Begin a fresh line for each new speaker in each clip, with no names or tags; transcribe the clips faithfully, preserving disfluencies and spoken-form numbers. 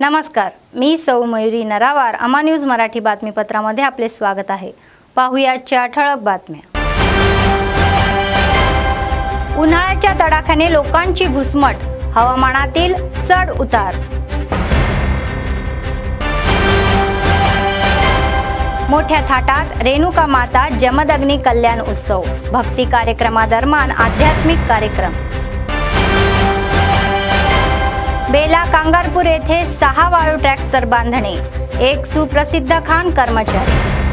नमस्कार, मी सौ मयुरी नरावार. अमा न्यूज मराठी बातमीपत्रामध्ये आपले स्वागत आहे. पाहुयाच्या ठळक बातम्या. उन्हाळ्याच्या तडाख्याने लोकांची घुसमट, हवामानातील चढ उतार. मोठ्या थाटात रेणुका माता जमदग्नी कल्याण उत्सव. भक्ती कार्यक्रमादरम्यान आध्यात्मिक कार्यक्रम. बेला कांगारपूर येथे सहा वाळू ट्रॅक्टर बांधणे, एक सुप्रसिद्ध खाण कर्मचारी.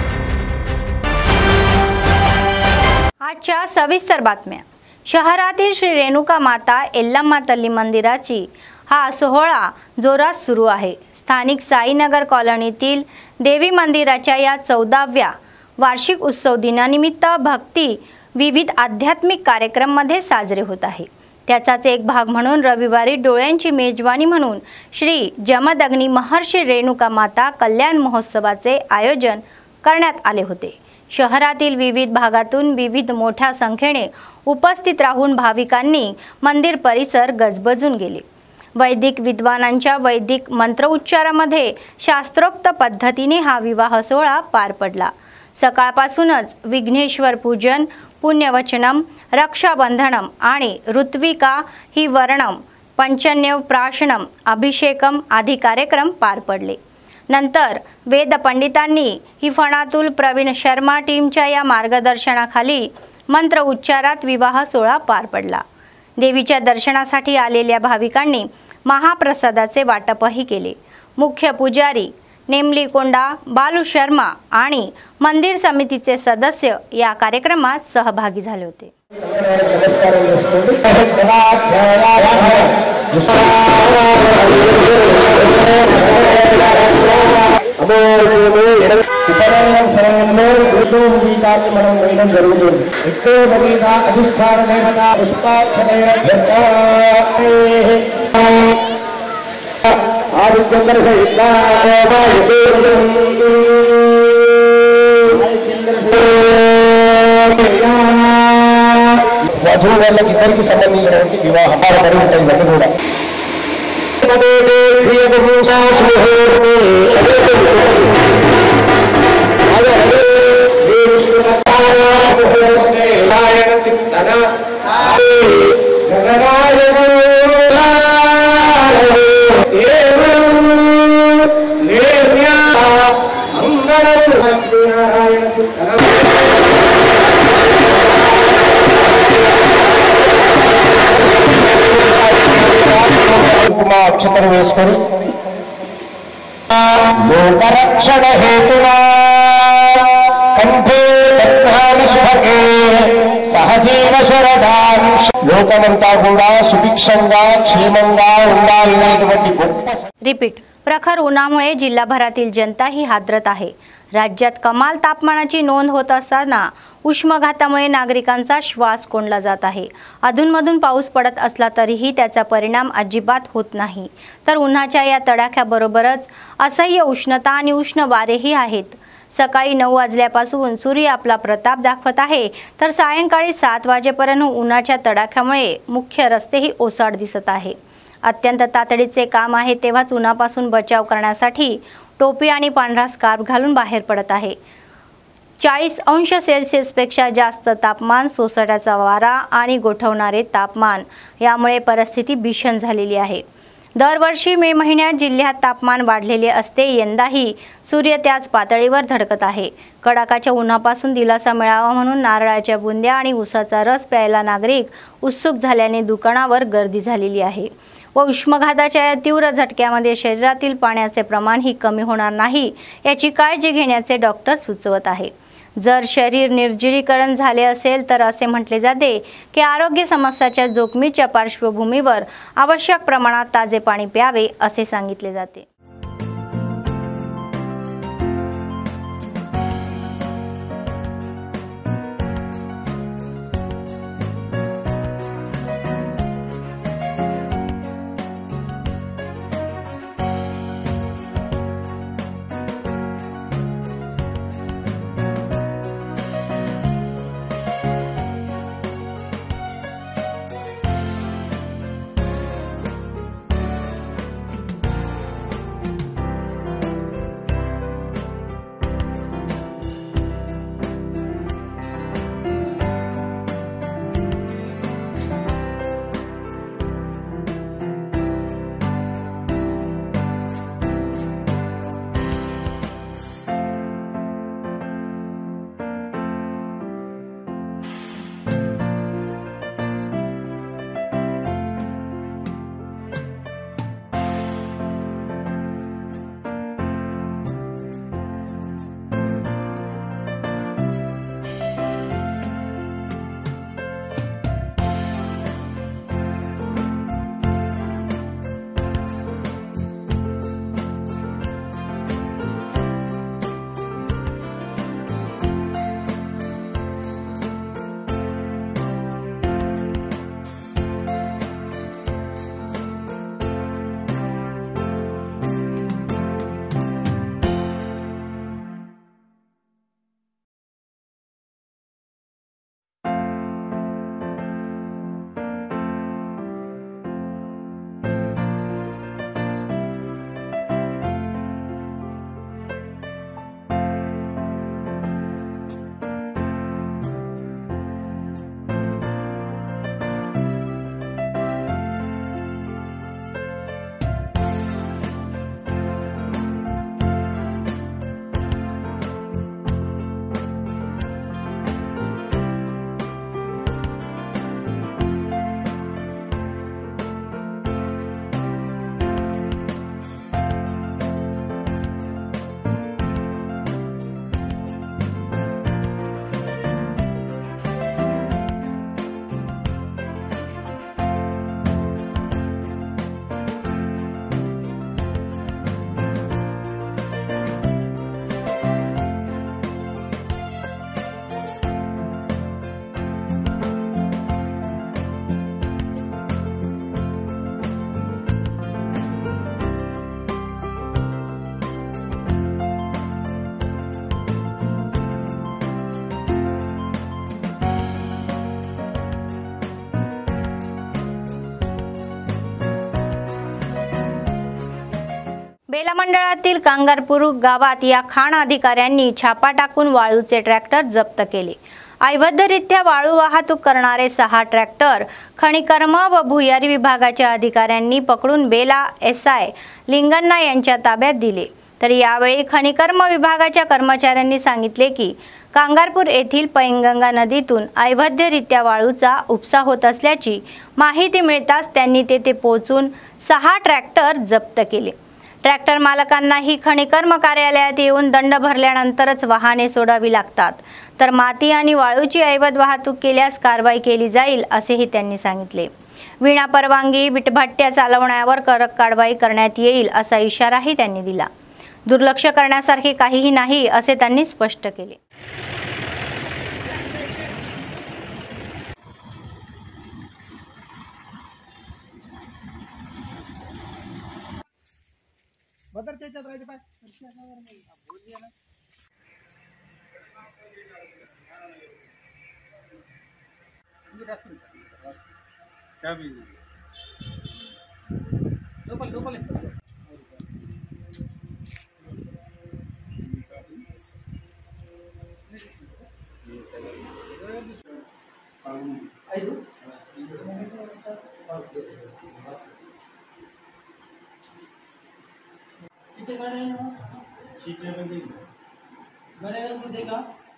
आजच्या सविस्तर बातम्या. शहरातील श्री रेणुका माता एल्लम्मा तल्ली मंदिराची हा सोहळा जोरात सुरू आहे. स्थानिक साईनगर कॉलनीतील देवी मंदिराच्या या चौदाव्या वार्षिक उत्सव दिनानिमित्त भक्ती विविध आध्यात्मिक कार्यक्रम मध्ये साजरे होत आहे. त्याचाच एक भाग म्हणून रविवारी डोळ्यांची मेजवानी म्हणून श्री जमदग्नी महर्षी रेणुका माता कल्याण महोत्सवाचे आयोजन करण्यात आले होते. शहरातील विविध भागातून विविध मोठ्या संख्येने उपस्थित राहून भाविकांनी मंदिर परिसर गजबजून गेले. वैदिक विद्वानांच्या वैदिक मंत्रोच्चारामध्ये शास्त्रोक्त पद्धतीने हा विवाह सोहळा पार पडला. सकाळपासूनच विघ्नेश्वर पूजन, पुण्यवचनम, रक्षाबंधनम आणि ऋत्विका ही वर्णम, पंचन्यव प्राशनम, अभिषेकम आदी कार्यक्रम पार पडले. नंतर वेद पंडितांनी ही फणातूल प्रवीण शर्मा टीमच्या या मार्गदर्शनाखाली मंत्र उच्चारात विवाह सोहळा पार पडला. देवीच्या दर्शनासाठी आलेल्या भाविकांनी महाप्रसादाचे वाटपही केले. मुख्य पुजारी नेमलीकोंडा बालू शर्मा आणि मंदिर समितीचे सदस्य या कार्यक्रमात सहभागी झाले होते.
वधू वाला किधर की संबंधी की विवाह हमारा बड़ी होता है घोड़ा अक्षतर वेस्करी लोकरक्षण हेतुना कंठे दत्तानि सुभगे सहजीव शरदां लोकमंता गुणा सुभिक्षंगा क्षेमंगा उंडालनेటువంటి గొప్ప.
रिपीट. प्रखर उन्हामुळे जिल्हाभरातील जनता ही हादरत आहे. राज्यात कमाल तापमानाची नोंद होत असताना उष्माघातामुळे नागरिकांचा श्वास कोंडला जात आहे. अधूनमधून पाऊस पडत असला तरीही त्याचा परिणाम अजिबात होत नाही. तर उन्हाच्या या तडाख्याबरोबरच असह्य उष्णता आणि उष्ण वारेही आहेत. सकाळी नऊ वाजल्यापासून सूर्य आपला प्रताप दाखवत आहे, तर सायंकाळी सात वाजेपर्यंत उन्हाच्या तडाख्यामुळे मुख्य रस्तेही ओसाड दिसत आहे. अत्यंत तातडीचे काम आहे तेव्हाच उन्हापासून बचाव करण्यासाठी टोपी आणि पांढरा स्कार्फ घालून बाहेर पडत आहे. चाळीस अंश सेल्सिअसपेक्षा जास्त तापमान, सोसाट्याचा वारा आणि गोठवणारे तापमान यामुळे परिस्थिती भीषण झालेली आहे. दरवर्षी मे महिन्यात जिल्ह्यात तापमान वाढलेले असते, यंदाही सूर्य त्याच पातळीवर धडकत आहे. कडाकाच्या उन्हापासून दिलासा मिळावा म्हणून नारळाच्या बुंद्या आणि उसाचा रस प्यायला नागरिक उत्सुक झाल्याने दुकानावर गर्दी झालेली आहे. व उष्माघाताच्या या तीव्र झटक्यामध्ये शरीरातील पाण्याचे प्रमाणही कमी होणार नाही याची काळजी घेण्याचे डॉक्टर सुचवत आहे. जर शरीर निर्जलीकरण झाले असेल तर असे म्हटले जाते की आरोग्य समस्याच्या जोखमीच्या पार्श्वभूमीवर आवश्यक प्रमाणात ताजे पाणी प्यावे असे सांगितले जाते. बेला मंडळातील कांगारपूर गावात या खाण अधिकाऱ्यांनी छापा टाकून वाळूचे ट्रॅक्टर जप्त केले। अवैधरित्या वाळू वाहतूक करणारे सहा ट्रॅक्टर खनिकर्म व भुयारी विभागाच्या अधिकाऱ्यांनी पकडून बेला एस आय लिंगण्णा यांच्या ताब्यात दिले। तर यावेळी खनिकर्म विभागाच्या कर्मचाऱ्यांनी सांगितले की कांगारपूर येथील पैनगंगा नदीतून अवैधरित्या वाळूचा उपसा होत असल्याची माहिती मिळताच त्यांनी तेथे पोहोचून सहा ट्रॅक्टर जप्त केले। ट्रॅक्टर मालकांनाही खनिकर्म कार्यालयात येऊन दंड भरल्यानंतरच वाहने सोडावी लागतात, तर माती आणि वाळूची अवैध वाहतूक केल्यास कारवाई केली जाईल असेही त्यांनी सांगितले। विना परवानगी विटभट्ट्या चालवण्यावर कडक कारवाई करण्यात येईल असा इशाराही त्यांनी दिला। दुर्लक्ष करण्यासारखे काहीही नाही असे त्यांनी स्पष्ट केले।
बदर त्याच्यात राहते पाय बोलली ना क्या भी लोकल लोकल इस तरह आइदो कितने गाड़े हैं यहाँ? चीटे में देखो गाड़े में देखा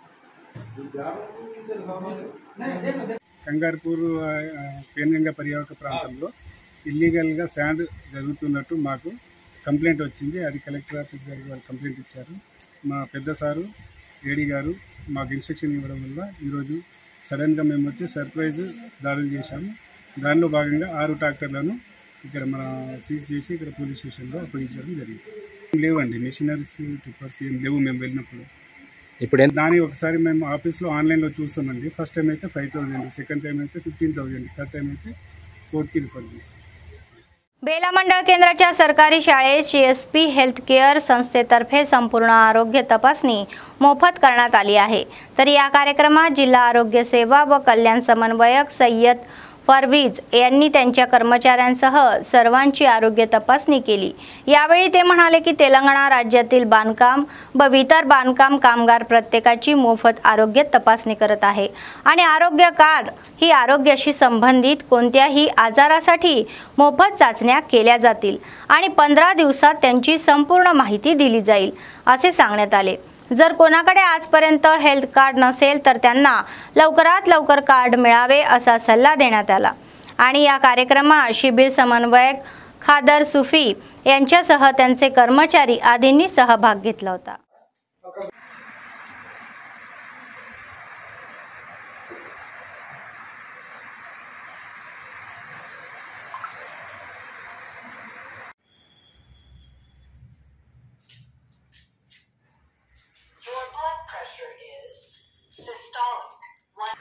కంగార్పూర్ పేనగంగా పరివాహక ప్రాంతంలో ఇల్లీగల్గా శాండ్ జరుగుతున్నట్టు మాకు కంప్లైంట్ వచ్చింది। అది కలెక్టర్ ఆఫీస్ గారికి వాళ్ళు కంప్లైంట్ ఇచ్చారు। మా పెద్ద సారు ఏడీ గారు మాకు ఇన్స్ట్రక్షన్ ఇవ్వడం వల్ల ఈరోజు సడన్గా మేము వచ్చి సర్ప్రైజ్ దాడులు చేశాము। దానిలో భాగంగా ఆరు ట్రాక్టర్లను ఇక్కడ మన సీజ్ చేసి ఇక్కడ పోలీస్ స్టేషన్లో అప్పగించడం జరిగింది। లేవండి మిషనరీస్ టిప్పర్స్ ఏం లేవు మేము వెళ్ళినప్పుడు। ఇప్పుడు దాని ఒకసారి మేము ఆఫీస్లో ఆన్లైన్లో చూస్తామండి। ఫస్ట్ టైం అయితే ఫైవ్ థౌజండ్ సెకండ్ టైం అయితే फिफ्टीन थाउजंड థర్డ్ టైం అయితే कोर्टची रिफर చేస్తాం।
बेला मंडळ केंद्राच्या सरकारी शाळेत C S P health care संस्थेतर्फे संपूर्ण आरोग्य तपासणी मोफत करण्यात आली आहे। तर या कार्यक्रमात जिल्हा आरोग्य सेवा व कल्याण समन्वयक सय्यद परवीज यांनी त्यांच्या कर्मचाऱ्यांसह सर्वांची आरोग्य तपासणी केली। यावेळी ते म्हणाले की तेलंगणा राज्यातील बांधकाम व इतर बांधकाम कामगार प्रत्येकाची मोफत आरोग्य तपासणी करत आहे आणि आरोग्य कार्ड ही आरोग्याशी संबंधित कोणत्याही आजारासाठी मोफत चाचण्या केल्या जातील आणि पंधरा दिवसात त्यांची संपूर्ण माहिती दिली जाईल असे सांगण्यात आले। जर कोणाकडे आजपर्यंत हेल्थ कार्ड नसेल तर त्यांना लवकरात लवकर कार्ड मिळावे असा सल्ला देण्यात आला आणि या कार्यक्रमात शिबिर समन्वयक खादर सुफी यांच्यासह त्यांचे कर्मचारी आदींनी सहभाग घेतला होता।
Your blood pressure is systolic. One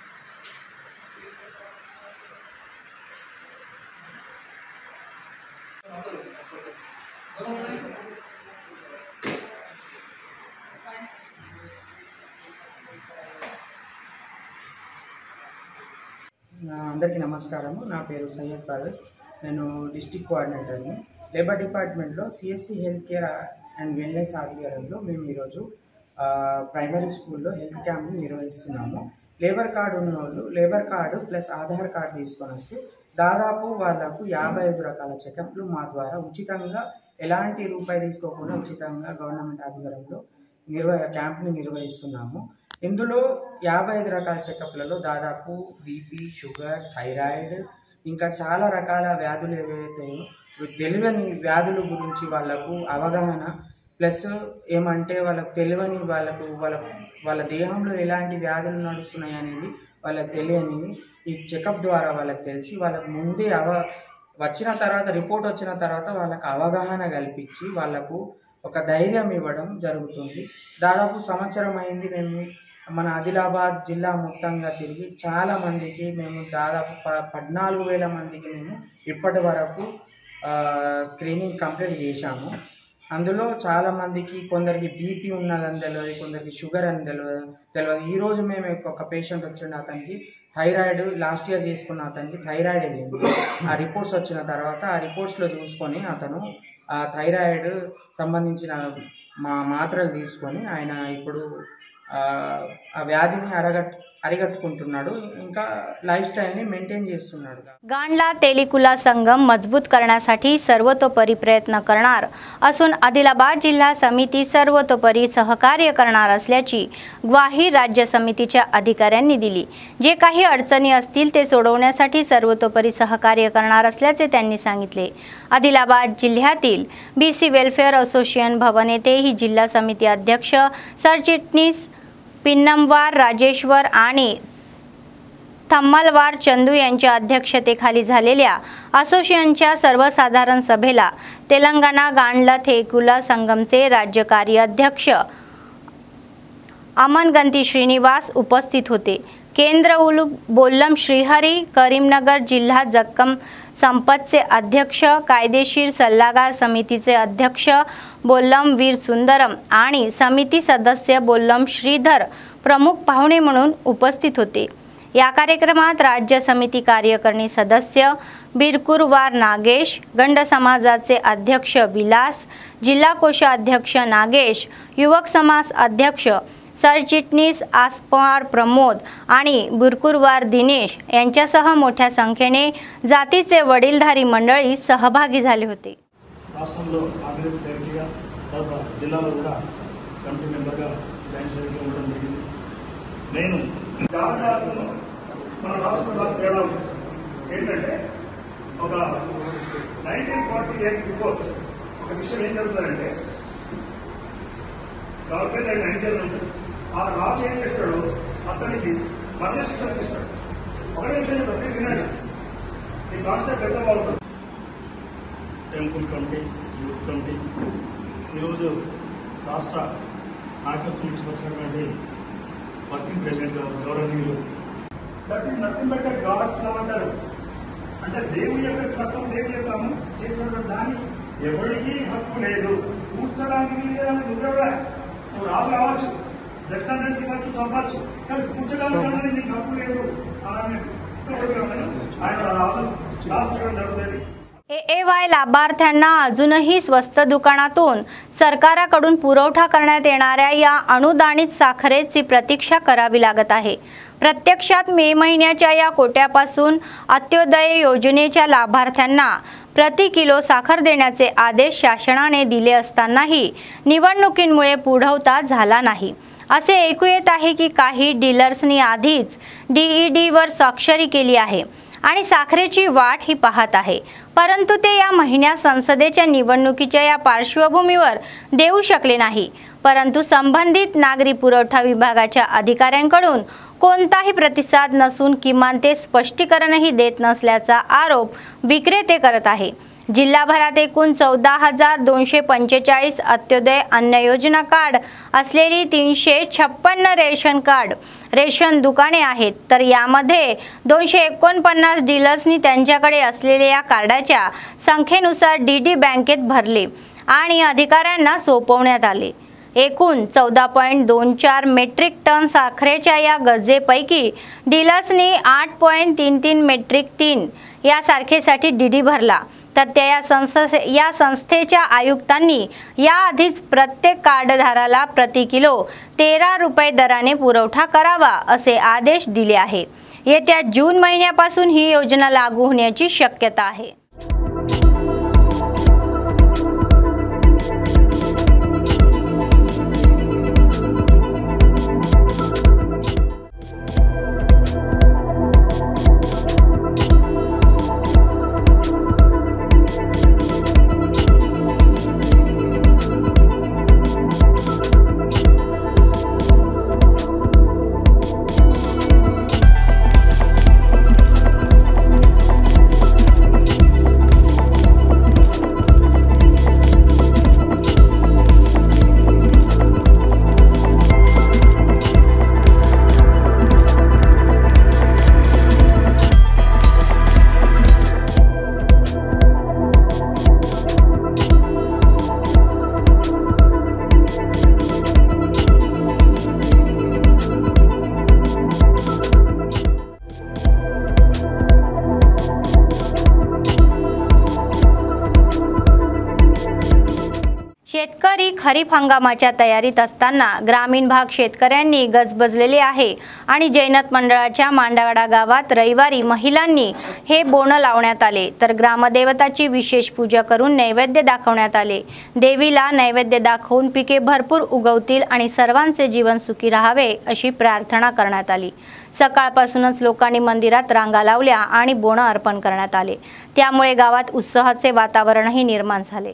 అందరికీ నమస్కారము। నా పేరు సయ్యద్ పర్వేజ్। నేను డిస్ట్రిక్ట్ కోఆర్డినేటర్ని లేబర్ డిపార్ట్మెంట్లో CSC health care and wellness ఆధ్వర్యంలో మేము ఈరోజు ప్రైమరీ స్కూల్లో హెల్త్ క్యాంప్ని నిర్వహిస్తున్నాము। లేబర్ కార్డు ఉన్న వాళ్ళు labour card plus Aadhaar card తీసుకొని వస్తే దాదాపు వాళ్ళకు యాభై ఐదు రకాల చెకప్లు మా ద్వారా ఉచితంగా ఎలాంటి రూపాయి తీసుకోకుండా ఉచితంగా గవర్నమెంట్ ఆధ్వర్యంలో నిర్వహ క్యాంప్ని నిర్వహిస్తున్నాము। ఇందులో యాభై ఐదు రకాల చెకప్లలో దాదాపు బీపీ, షుగర్, థైరాయిడ్ ఇంకా చాలా రకాల వ్యాధులు ఏవైతే తెలియని వ్యాధుల గురించి వాళ్ళకు అవగాహన ప్లస్ ఏమంటే వాళ్ళకు తెలియని వాళ్ళకు వాళ్ళ వాళ్ళ దేహంలో ఎలాంటి వ్యాధులు నడుస్తున్నాయి అనేది వాళ్ళకి తెలియని ఈ చెకప్ ద్వారా వాళ్ళకి తెలిసి వాళ్ళకు ముందే అవ వచ్చిన తర్వాత రిపోర్ట్ వచ్చిన తర్వాత వాళ్ళకు అవగాహన కల్పించి వాళ్ళకు ఒక ధైర్యం ఇవ్వడం జరుగుతుంది। దాదాపు సంవత్సరం అయింది మేము మన ఆదిలాబాద్ జిల్లా మొత్తంగా తిరిగి చాలా మందికి మేము దాదాపు ప పద్నాలుగు వేల మందికి మేము ఇప్పటి వరకు స్క్రీనింగ్ కంప్లీట్ చేశాము। అందులో చాలామందికి కొందరికి బీపీ ఉన్నదని తెలియదు, కొందరికి షుగర్ అని తెలియదు తెలియదు ఈరోజు మేము ఒక పేషెంట్ వచ్చిన అతనికి థైరాయిడ్ లాస్ట్ ఇయర్ తీసుకున్న అతనికి థైరాయిడ్ వెళ్ళింది। ఆ రిపోర్ట్స్ వచ్చిన తర్వాత ఆ రిపోర్ట్స్లో చూసుకొని అతను ఆ థైరాయిడ్ సంబంధించిన మా మాత్రలు తీసుకొని ఆయన ఇప్పుడు ఆ ఆ వ్యాధిని अरगट अरिगట్టుకుంటున్నాడు ఇంకా लाइफ स्टाइलनी मेंटेन చేస్తున్నాడు।
गांडला तेलिकुला संगम मजबूत करण्यासाठी सर्वतोपरी प्रयत्न करणार असून आदिलाबाद जिल्हा समिती सर्वतोपरी सहकार्य करणार असल्याची ग्वाही राज्य समितीच्या अधिकाऱ्यांनी दिली। जे काही अडचणी असतील ते सोडवण्यासाठी सर्वतोपरी सहकार्य करणार असल्याचे त्यांनी सांगितले। आदिलाबाद जिल्ह्यातील बीसी वेलफेअर असोसिएशन भवन येथे ही जिल्हा समिती अध्यक्ष सरचिटणीस पिन्नमवार राजेश्वर आणि थम्मलवार चंदू यांच्या अध्यक्षतेखाली झालेल्या असोसिएशनच्या सर्वसाधारण सभेला तेलंगणा गांडला तेलिकुला संगमचे राज्य कार्याध्यक्ष अमनगंती श्रीनिवास उपस्थित होते। केंद्र उलू बोल्लम श्रीहरी, करीमनगर जिल्हा जक्कम संपतचे अध्यक्ष, कायदेशीर सल्लागार समितीचे अध्यक्ष बोल्लम वीर सुंदरम आणि समिती सदस्य बोल्लम श्रीधर प्रमुख पाहुणे म्हणून उपस्थित होते। या कार्यक्रमात राज्य समिती कार्यकारिणी सदस्य बिरकुरवार नागेश, गंड समाजाचे अध्यक्ष विलास, जिल्हा कोषाध्यक्ष नागेश, युवक समाज अध्यक्ष सरचिटणीस आसपार प्रमोद आणि बिरकुरवार दिनेश यांच्यासह मोठ्या संख्येने जातीचे वडीलधारी मंडळी सहभागी झाले होते।
రాష్ట్రంలో కాంగ్రెస్ సెక్రటరీగా తర్వాత జిల్లాలో కూడా కమిటీ మెంబర్గా జాయింట్ సెక్రటరీగా ఉండడం జరిగింది। నేను జాతీయాలను మన రాష్ట్రంలో తేడా ఉంది ఏంటంటే ఒక నైన్టీన్ ఫార్టీ ఎయిట్ బిఫోర్ ఒక విషయం ఏం జరుగుతుందంటే గవర్నమెంట్ ఆయన ఎంజాయ్ ఉంటుంది ఆ రాజు ఏం చేస్తాడు అతనికి మరణ శిక్షణ ఇస్తాడు। ఒక నిమిషం ప్రతి వినాడు ఈ కాన్సెప్ట్ ఎంత బాగుంటుంది। టెంపుల్ కమిటీ, యూత్ కమిటీ ఈరోజు రాష్ట్ర నాయకత్వం నుంచి వచ్చినటువంటి వర్కింగ్ ప్రెసిడెంట్ గారు గౌరవనీయులు that is nothing but God's love అంటారు। అంటే దేవుని యొక్క చట్టం, దేవుని యొక్క అమలు చేసినటువంటి దాన్ని ఎవరికి హక్కు లేదు। కూర్చోడానికి నువ్వెవరా, నువ్వు రాజు కావచ్చు, డెస్సెండెన్స్ ఇవ్వచ్చు, చంపచ్చు, కానీ కూర్చోడానికి నీకు హక్కు లేదు అని ఆయన రాజు రాష్ట్రం జరుగుతుంది।
ए ए वाय लाभार्थ्यांना अजूनही स्वस्त दुकानातून सरकाराकडून पुरवठा करण्यात येणाऱ्या या अनुदानित साखरेची प्रतीक्षा करावी लागत आहे। प्रत्यक्षात मे महिन्याच्या या कोट्यापासून अंत्योदय योजनेच्या लाभार्थ्यांना प्रति किलो साखर देण्याचे आदेश शासनाने दिले असतानाही निवडणुकीमुळे पुढवता झाला नाही असे ऐकू येत आहे की काही डीलर्सनी आधीच डीईडी वर स्वाक्षरी केली आहे आणि साखरेची वाट ही पाहत आहे, परंतु ते या महिन्यात संसदेच्या निवडणुकीच्या या पार्श्वभूमीवर देऊ शकले नाही। परंतु संबंधित नागरी पुरवठा विभागाच्या अधिकाऱ्यांकडून कोणताही प्रतिसाद नसून किमान ते स्पष्टीकरणही देत नसल्याचा आरोप विक्रेते करत आहे। जिल्हाभरात एकूण चौदा हजार दोनशे पंचेचाळीस अंत्योदय अन्न योजना कार्ड असलेली तीनशे छप्पन्न रेशन कार्ड रेशन दुकाने आहेत, तर यामध्ये दोनशे एकोणपन्नास डीलर्सनी त्यांच्याकडे असलेल्या या कार्डाच्या संख्येनुसार डीडी बँकेत भरले आणि अधिकाऱ्यांना सोपवण्यात आले। एकूण चौदा पॉईंट दोन चार मेट्रिक टन साखरेच्या या गरजेपैकी डीलर्सनी आठ पॉईंट तीन तीन मेट्रिक तीन या सारखेसाठी डीडी भरला, तर त्या या संस्थे या संस्थेच्या आयुक्तांनी याआधीच प्रत्येक कार्डधाराला प्रति किलो तेरा रुपये दराने पुरवठा करावा असे आदेश दिले आहे। येत्या जून महिन्यापासून ही योजना लागू होण्याची शक्यता आहे। खरीप हंगामाच्या तयारीत असताना ग्रामीण भाग शेतकऱ्यांनी गजबजलेले आहे आणि जैनत मंडळाच्या मांडागडा गावात रविवारी महिलांनी हे बोनं लावण्यात आले तर ग्रामदेवताची विशेष पूजा करून नैवेद्य दाखवण्यात आले। देवीला नैवेद्य दाखवून पिके भरपूर उगवतील आणि सर्वांचे जीवन सुखी राहावे अशी प्रार्थना करण्यात आली। सकाळपासूनच लोकांनी मंदिरात रांगा लावल्या आणि बोनं अर्पण करण्यात आले, त्यामुळे गावात उत्साहाचे वातावरणही निर्माण झाले।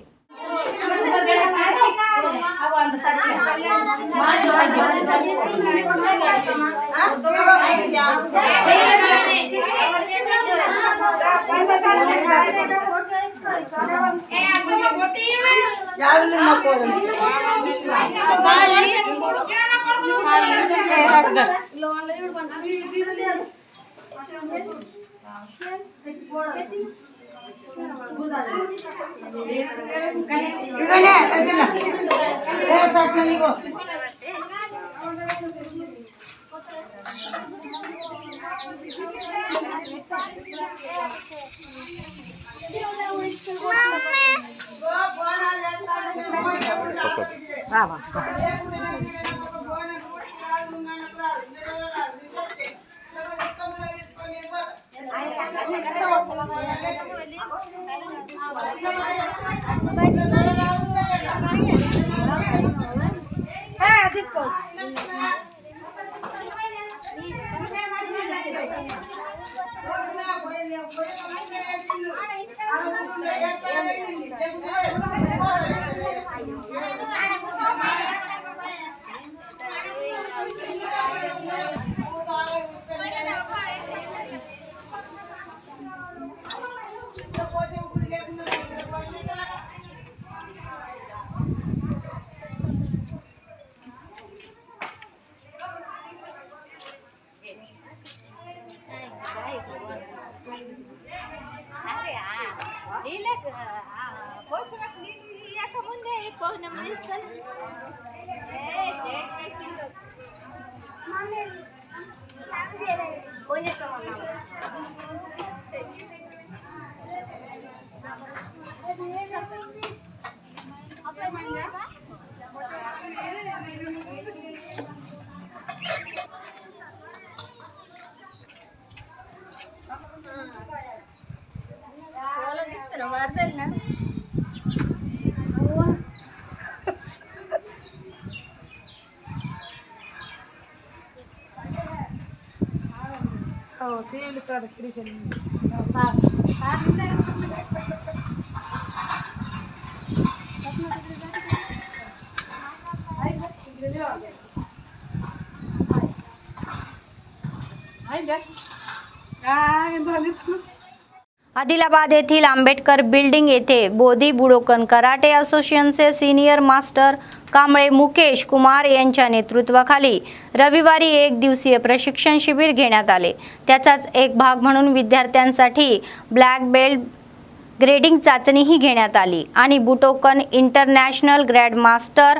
आदिलाबाद येथील आंबेडकर बिल्डिंग येथे बोधी बुडोकन कराटे असोसिएशनचे सीनियर मास्टर कांबळे मुकेश कुमार यांच्या नेतृत्वाखाली रविवारी एक दिवसीय प्रशिक्षण शिबिर घेण्यात आले। त्याचाच एक भाग म्हणून विद्यार्थ्यांसाठी ब्लॅक बेल्ट ग्रेडिंग चाचणीही घेण्यात आली आणि Budokan international grand master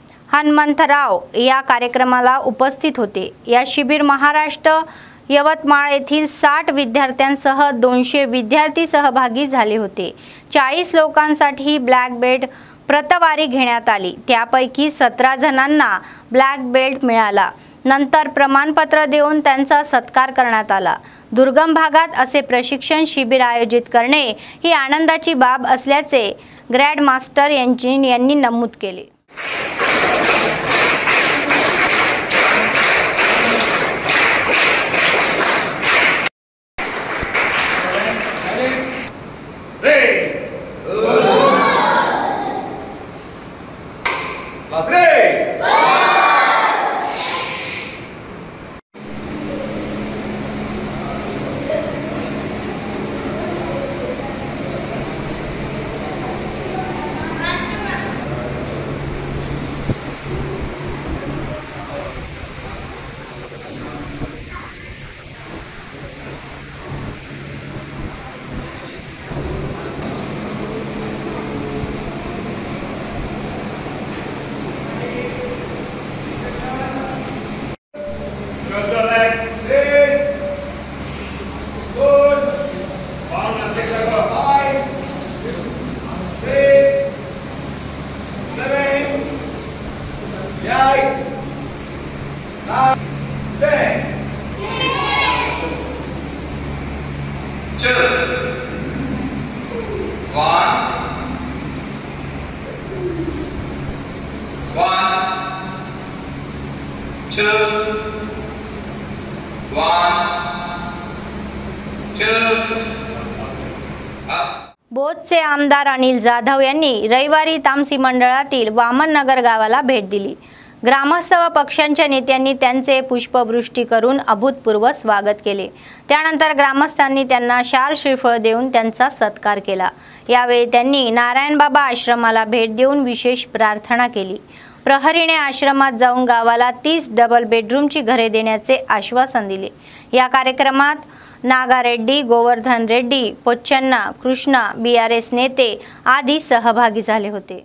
Hanumantrao या कार्यक्रमाला उपस्थित होते। या शिबिर महाराष्ट्र यवतमाळ येथील साठ विद्यार्थ्यांसह दोनशे विद्यार्थी सहभागी झाले होते। चाळीस लोकांसाठी ब्लॅक बेल्ट प्रतवारी घेण्यात आली, त्यापैकी सतरा जणांना ब्लॅक बेल्ट मिळाला। नंतर प्रमाणपत्र देऊन त्यांचा सत्कार करण्यात आला। दुर्गम भागात असे प्रशिक्षण शिबिर आयोजित करणे ही आनंदाची बाब असल्याचे ग्रँड मास्टर यांची यांनी नमूद केले। बोधचे आमदार अनिल जाधव यांनी रविवारी तामसी मंडळातील वामन नगर गावाला भेट दिली। ग्रामस्थ व पक्षांच्या नेत्यांनी त्यांचे पुष्पवृष्टी करून अभूतपूर्व स्वागत केले। त्यानंतर ग्रामस्थांनी त्यांना शाल श्रीफळ देऊन त्यांचा सत्कार केला। यावेळी त्यांनी नारायणबाबा आश्रमाला भेट देऊन विशेष प्रार्थना केली। प्रहरीने आश्रमात जाऊन गावाला तीस डबल बेडरूमची घरे देण्याचे आश्वासन दिले। या कार्यक्रमात नागा रेड्डी, गोवर्धन रेड्डी, पोच्चन्ना, कृष्णा, बीआरएस नेते आदी सहभागी झाले होते।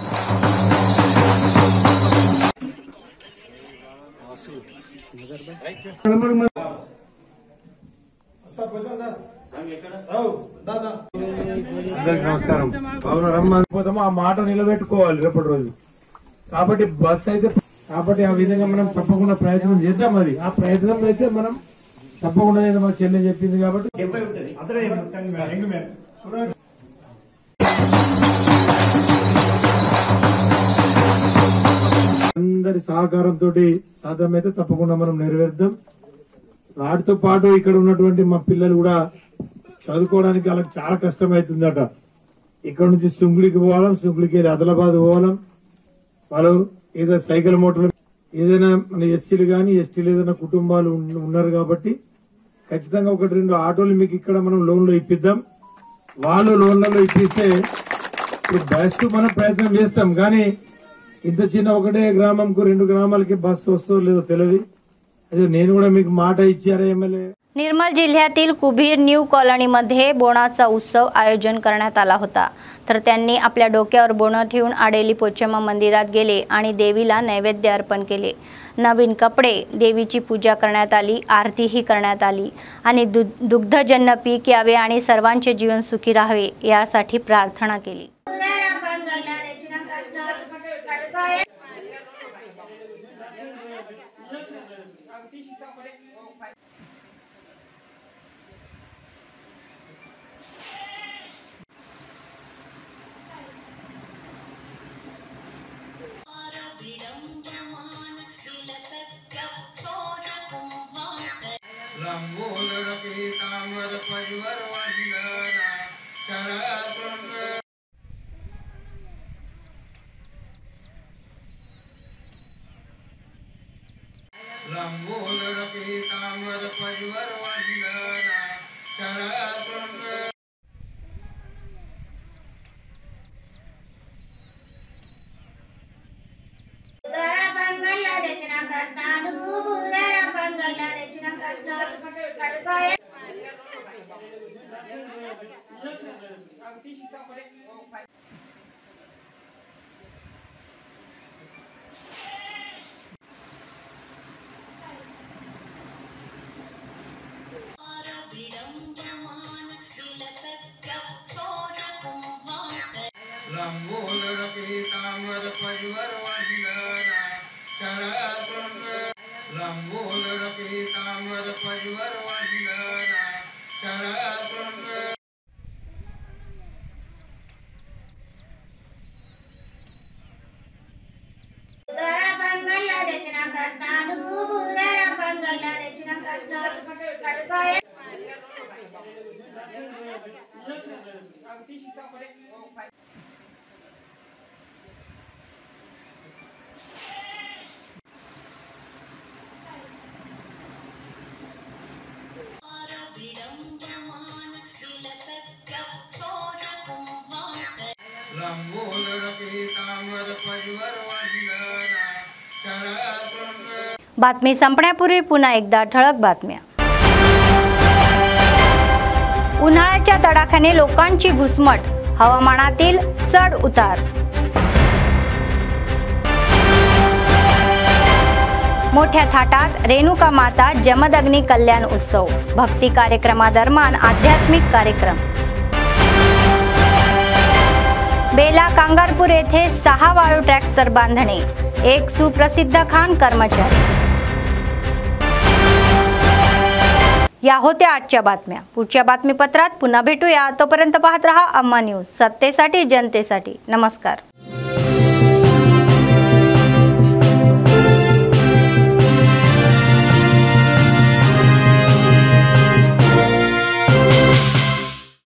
నమస్కారం అవును రమ్మకపోతాము ఆ మాట నిలబెట్టుకోవాలి రేపటి రోజు కాబట్టి బస్ అయితే కాబట్టి ఆ విధంగా మనం తప్పకుండా ప్రయత్నం చేద్దాం। అది ఆ ప్రయత్నం అయితే మనం తప్పకుండా ఏదో మా చెల్లె చెప్పింది కాబట్టి అందరి సహకారంతో సాధ్యమైతే తప్పకుండా మనం నెరవేర్దాం। వాటితో పాటు ఇక్కడ ఉన్నటువంటి మా పిల్లలు కూడా చదువుకోవడానికి వాళ్ళకి చాలా కష్టమవుతుందట। ఇక్కడ నుంచి సుంగుడికి పోవడం, సుంగుడికి ఆదిలాబాద్ పోవడం, వాళ్ళు ఏదో సైకిల్ మోటార్ ఏదైనా మన ఎస్సీలు గాని ఎస్టీలు ఏదైనా కుటుంబాలు ఉన్నారు కాబట్టి ఖచ్చితంగా ఒకటి రెండు ఆటోలు మీకు ఇక్కడ మనం లోన్లో ఇప్పిద్దాం। వాళ్ళు లోన్లలో ఇప్పిస్తే ఇప్పుడు బస్సు మనం ప్రయత్నం చేస్తాం కానీ ఇంత చిన్న ఒకటే గ్రామంకు రెండు గ్రామాలకి బస్సు వస్తుందో లేదో తెలియదు। అదే నేను కూడా మీకు మాట ఇచ్చారా एमएलए।
निर्मल जिल्ह्यातील कुबीर न्यू कॉलनीमध्ये बोणाचा उत्सव आयोजन करण्यात आला होता। तर त्यांनी आपल्या डोक्यावर बोणं ठेवून आडेली पोचम्मा मंदिरात गेले आणि देवीला नैवेद्य अर्पण केले। नवीन कपडे, देवीची पूजा करण्यात आली, आरतीही करण्यात आली आणि दुग्धजन्य पीक यावे आणि सर्वांचे जीवन सुखी राहावे यासाठी प्रार्थना केली। बातमी संपण्यापूर्वी पुन्हा एकदा ठळक बातम्या। उन्हाळ्याच्या तडाख्याने लोकांची घुसमट, हवामानातील चढ उतार। मोठ्या थाटात रेणुका माता जमदग्नी कल्याण उत्सव, भक्ती कार्यक्रमादरम्यान आध्यात्मिक कार्यक्रम। बेला कांगारपूर येथे सहा वाळू ट्रॅक्टर बांधणे, एक सुप्रसिद्ध खाण कर्मचारी। या होत्या आजच्या बातम्या. पुढच्या बातमीपत्रात पुन्हा भेटूया. तोपर्यंत पाहत रहा अम्मा न्यूज, सत्तेसाठी जनतेसाठी. नमस्कार.